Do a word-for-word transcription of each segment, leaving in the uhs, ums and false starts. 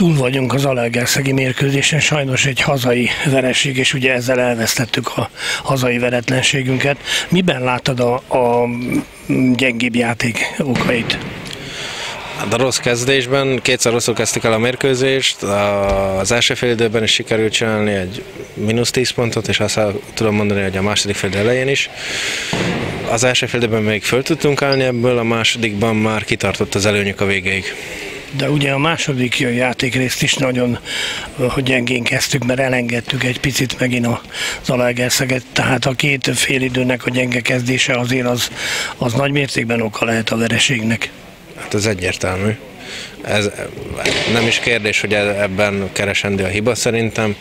Túl vagyunk az Zalaegerszegi mérkőzésen, sajnos egy hazai vereség, és ugye ezzel elvesztettük a hazai veretlenségünket. Miben látod a, a gyengébb játék okait? A rossz kezdésben, kétszer rosszul kezdtük el a mérkőzést, az első fél időben is sikerült csinálni egy mínusz tíz pontot, és azt tudom mondani, hogy a második fél idő elején is. Az első fél időben még föl tudtunk állni ebből, a másodikban már kitartott az előnyük a végéig. De ugye a második játékrészt is nagyon hogy gyengén kezdtük, mert elengedtük egy picit megint a Zalaegerszeget, tehát a két félidőnek a gyenge kezdése azért az, az nagy mértékben oka lehet a vereségnek. Hát ez egyértelmű. Ez nem is kérdés, hogy ebben keresendő a hiba szerintem.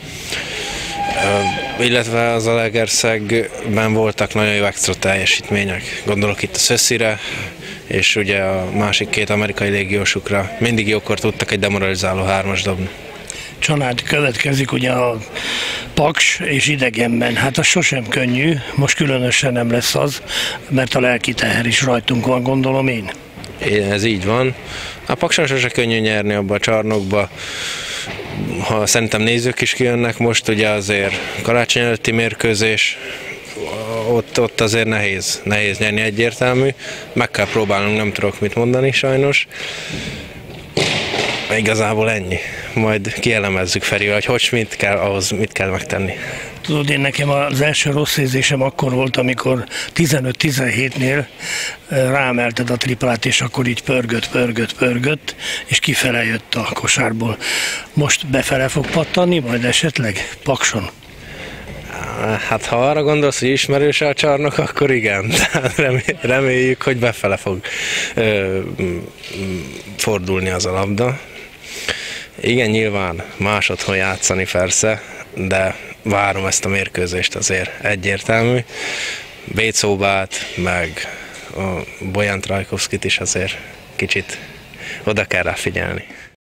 Illetve az Zalaegerszegben voltak nagyon jó extra teljesítmények. Gondolok itt a Szösszire, és ugye a másik két amerikai légiósukra. Mindig jókor tudtak egy demoralizáló hármas dobni. Csanád következik ugye a Paks és idegenben. Hát az sosem könnyű, most különösen nem lesz az, mert a lelki teher is rajtunk van, gondolom én. Ez így van. A Pakson sose könnyű nyerni abba a csarnokba. Ha szerintem nézők is kijönnek most, ugye azért karácsony előtti mérkőzés, ott, ott azért nehéz, nehéz nyerni, egyértelmű. Meg kell próbálnunk, nem tudok mit mondani sajnos. Igazából ennyi. Majd kielemezzük Ferivel, hogy hogy mit kell, ahhoz mit kell megtenni. Tudod, én nekem az első rossz érzésem akkor volt, amikor tizenöt tizenhétnél ráemelted a triplát, és akkor így pörgött, pörgött, pörgött, és kifele jött a kosárból. Most befele fog pattanni, majd esetleg Pakson? Hát ha arra gondolsz, hogy ismerős a csarnok, akkor igen. Reméljük, hogy befele fog ö, fordulni az a labda. Igen, nyilván más otthon játszani persze, de várom ezt a mérkőzést azért egyértelmű. Bécóbát, meg a Bojan Trajkovszkit is azért kicsit oda kell rá figyelni.